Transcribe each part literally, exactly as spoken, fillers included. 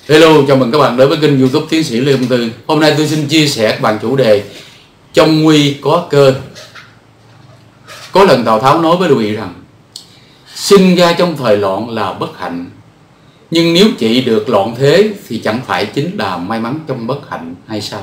Hello, chào mừng các bạn đến với kênh YouTube Tiến sĩ Lê Công Tư. Hôm nay tôi xin chia sẻ các bạn chủ đề trong nguy có cơ. Có lần Tào Tháo nói với Lưu Bị rằng sinh ra trong thời loạn là bất hạnh, nhưng nếu trị được loạn thế thì chẳng phải chính là may mắn trong bất hạnh hay sao?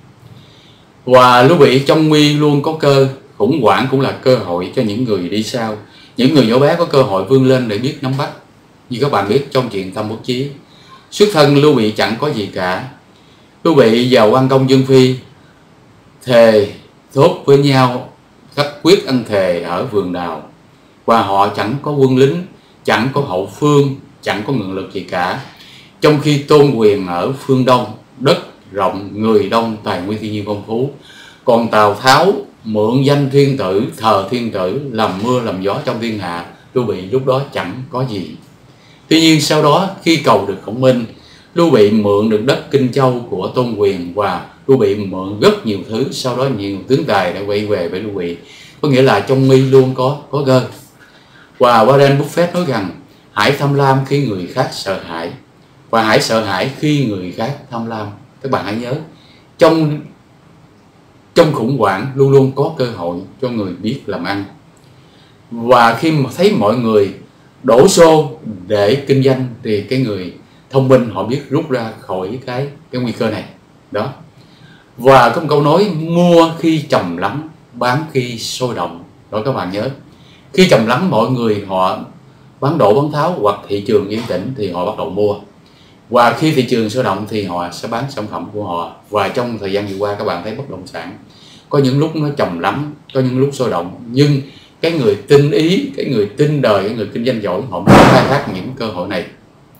Và Lưu Bị trong nguy luôn có cơ, khủng hoảng cũng là cơ hội cho những người đi sau. Những người nhỏ bé có cơ hội vươn lên để biết nắm bắt. Như các bạn biết trong chuyện Tam Quốc Chí, xuất thân Lưu Bị chẳng có gì cả. Lưu Bị và Quan Công Dương Phi thề thốt với nhau khắc quyết ăn thề ở vườn đào, và họ chẳng có quân lính, chẳng có hậu phương, chẳng có nguồn lực gì cả. Trong khi Tôn Quyền ở phương Đông, đất rộng, người đông, tài nguyên thiên nhiên phong phú, còn Tào Tháo mượn danh thiên tử, thờ thiên tử, làm mưa làm gió trong thiên hạ. Lưu Bị lúc đó chẳng có gì. Tuy nhiên sau đó khi cầu được Khổng Minh, Lưu Bị mượn được đất Kinh Châu của Tôn Quyền, và Lưu Bị mượn rất nhiều thứ. Sau đó nhiều tướng tài đã quay về với Lưu Bị. Có nghĩa là trong nguy luôn có có cơ. Và Warren Buffett nói rằng hãy tham lam khi người khác sợ hãi, và hãy sợ hãi khi người khác tham lam. Các bạn hãy nhớ, trong trong khủng hoảng luôn luôn có cơ hội cho người biết làm ăn. Và khi mà thấy mọi người đổ xô để kinh doanh thì cái người thông minh họ biết rút ra khỏi cái cái nguy cơ này đó. Và có một câu nói mua khi trầm lắng, bán khi sôi động đó. Các bạn nhớ, khi trầm lắng mọi người họ bán đổ bán tháo, hoặc thị trường yên tĩnh thì họ bắt đầu mua, và khi thị trường sôi động thì họ sẽ bán sản phẩm của họ. Và trong thời gian vừa qua các bạn thấy bất động sản có những lúc nó trầm lắng, có những lúc sôi động, nhưng cái người tinh ý, cái người tinh đời, cái người kinh doanh giỏi họ muốn khai thác những cơ hội này.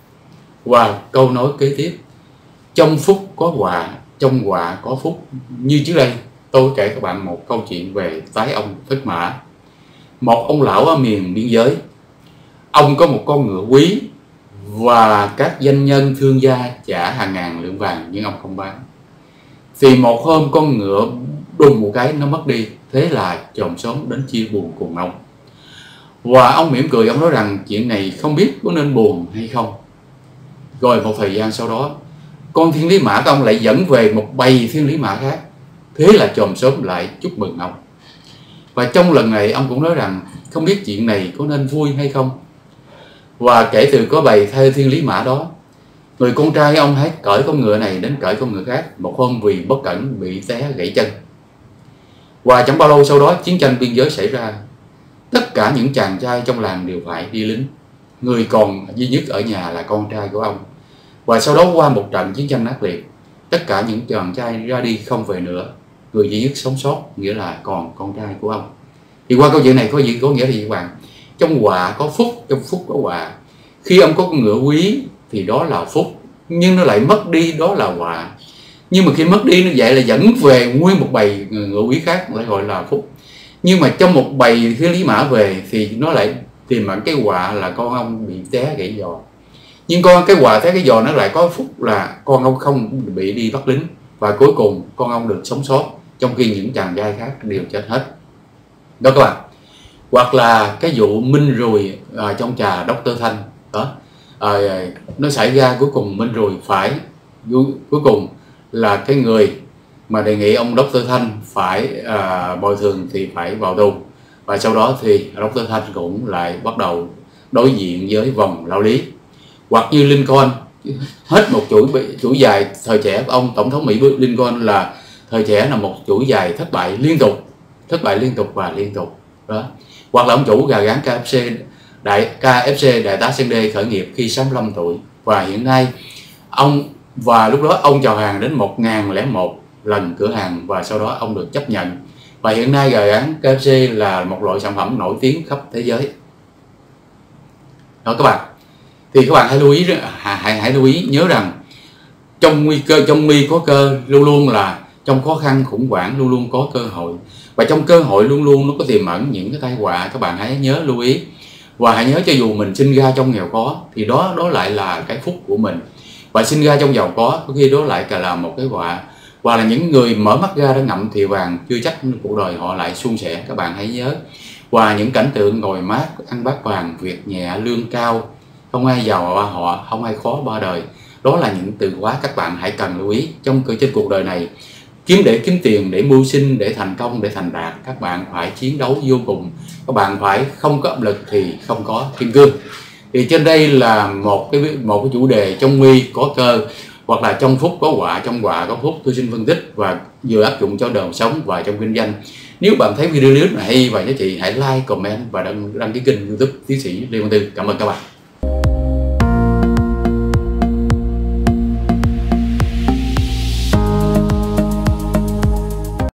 Và câu nói kế tiếp, trong phúc có họa, trong họa có phúc. Như trước đây tôi kể các bạn một câu chuyện về tái ông Phất Mã. Một ông lão ở miền biên giới, ông có một con ngựa quý, và các doanh nhân thương gia trả hàng ngàn lượng vàng nhưng ông không bán. Thì một hôm con ngựa đùng một cái nó mất đi. Thế là chòm xóm đến chia buồn cùng ông. Và ông mỉm cười, ông nói rằng chuyện này không biết có nên buồn hay không. Rồi một thời gian sau đó, con thiên lý mã của ông lại dẫn về một bầy thiên lý mã khác. Thế là chòm xóm lại chúc mừng ông. Và trong lần này ông cũng nói rằng không biết chuyện này có nên vui hay không. Và kể từ có bầy theo thiên lý mã đó, người con trai ông hãy cởi con ngựa này đến cởi con ngựa khác. Một hôm vì bất cẩn bị té gãy chân. Và chẳng bao lâu sau đó chiến tranh biên giới xảy ra. Tất cả những chàng trai trong làng đều phải đi lính. Người còn duy nhất ở nhà là con trai của ông. Và sau đó qua một trận chiến tranh ác liệt, tất cả những chàng trai ra đi không về nữa. Người duy nhất sống sót nghĩa là còn con trai của ông. Thì qua câu chuyện này có gì có nghĩa là gì các bạn? Trong họa có phúc, trong phúc có họa. Khi ông có con ngựa quý thì đó là phúc, nhưng nó lại mất đi đó là họa. Nhưng mà khi mất đi nó vậy là dẫn về nguyên một bầy ngựa quý khác lại gọi là phúc. Nhưng mà trong một bầy thiên lý mã về thì nó lại tìm ẩn cái họa là con ông bị té gãy giò. Nhưng con cái họa té cái giò nó lại có phúc là con ông không bị đi bắt lính, và cuối cùng con ông được sống sót, trong khi những chàng trai khác đều chết hết đó các bạn. Hoặc là cái vụ Minh Rùi à, trong trà Doctor Thanh đó, à, nó xảy ra cuối cùng Minh Rùi phải cuối cùng là cái người mà đề nghị ông Doctor Thanh phải à, bồi thường thì phải vào tù. Và sau đó thì Doctor Thanh cũng lại bắt đầu đối diện với vòng lao lý. Hoặc như Lincoln, hết một chuỗi chuỗi dài thời trẻ của ông tổng thống Mỹ Lincoln là thời trẻ là một chuỗi dài thất bại liên tục, thất bại liên tục và liên tục đó. Hoặc là ông chủ gà rán ca ép xê đại ca ép xê Đại tá Sandy khởi nghiệp khi sáu mươi lăm tuổi, và hiện nay ông và lúc đó ông chào hàng đến một nghìn lẻ một lần cửa hàng, và sau đó ông được chấp nhận. Và hiện nay gà rán ca ép xê là một loại sản phẩm nổi tiếng khắp thế giới đó các bạn. Thì các bạn hãy lưu ý hãy, hãy lưu ý nhớ rằng trong nguy cơ, trong nguy có cơ, luôn luôn là trong khó khăn khủng hoảng luôn luôn có cơ hội, và trong cơ hội luôn luôn nó có tiềm ẩn những cái tai họa. Các bạn hãy nhớ lưu ý, và hãy nhớ cho dù mình sinh ra trong nghèo khó thì đó đó lại là cái phúc của mình, và sinh ra trong giàu có có khi đó lại cả là một cái họa. Và là những người mở mắt ra đã ngậm thìa vàng chưa chắc cuộc đời họ lại suôn sẻ. Các bạn hãy nhớ, và những cảnh tượng ngồi mát ăn bát vàng, việc nhẹ lương cao, không ai giàu ba họ, không ai khó ba đời, Đó là những từ khóa các bạn hãy cần lưu ý trong trên cuộc đời này. Kiếm để kiếm tiền, để mưu sinh, để thành công, để thành đạt, các bạn phải chiến đấu vô cùng. Các bạn phải không có áp lực thì không có kim cương. Thì trên đây là một cái một cái chủ đề trong nguy có cơ, hoặc là trong phúc có họa, trong họa có phúc. Tôi xin phân tích và vừa áp dụng cho đời sống và trong kinh doanh. Nếu bạn thấy video clip này hay và giá trị, hãy like, comment và đăng, đăng ký kênh YouTube Tiến sĩ Lê Văn Tư. Cảm ơn các bạn.